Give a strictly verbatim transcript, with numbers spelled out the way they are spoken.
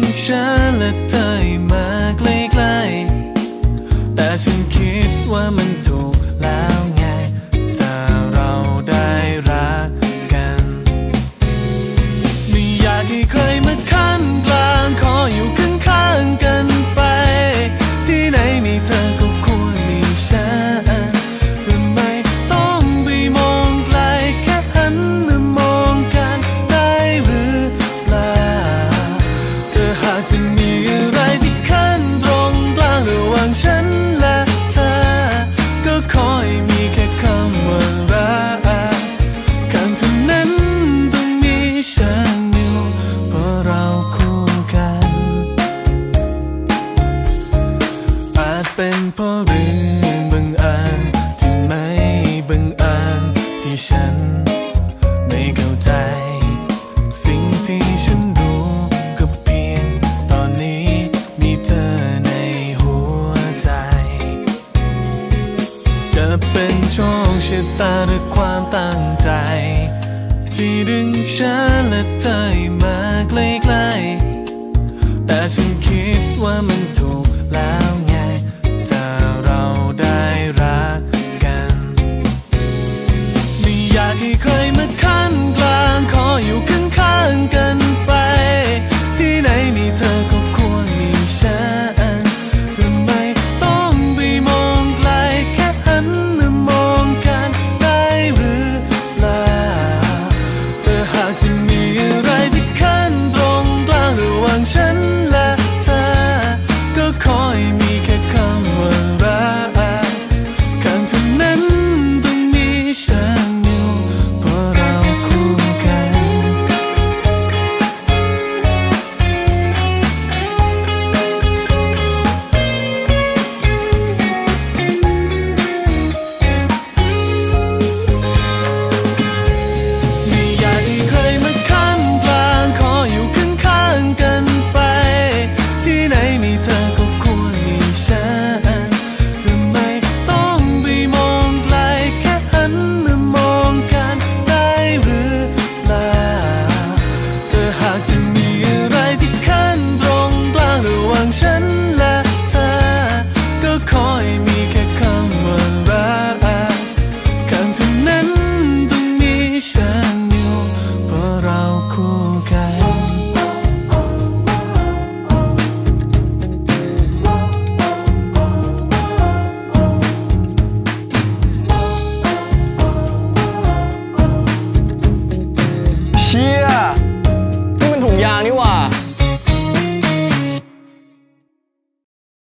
ฉันและเธอมาใกล้ๆแต่ฉันคิดว่ามันถูกแล้วไงถ้าเราได้รักกันไม่อยากให้ใครมาขั้นกลางขออยู่ข้างๆกันไปที่ไหนมีเธอก็ควรมีฉันทำไมต้องไปมองไกลแค่หันมามองกันได้หรือเปล่าเธอหากจะมีอะไรที่ขั้นตรงกลางระหว่างฉันและเธอก็ขอให้มีแค่คำว่ารักข้างเท่านั้นต้องมีฉันอยู่เพราะเราคู่กันอาจเป็นเพราะเรื่องบังเอิญที่ไม่บังเอิญที่ฉันไม่เข้าใจสิ่งที่ฉันรู้ก็เพียงตอนนี้มีเธอในหัวใจจะเป็นโชคชะตาหรือความตั้งใจที่ดึงฉันและเธอมาใกล้ๆแต่ฉันคิดว่ามันถูก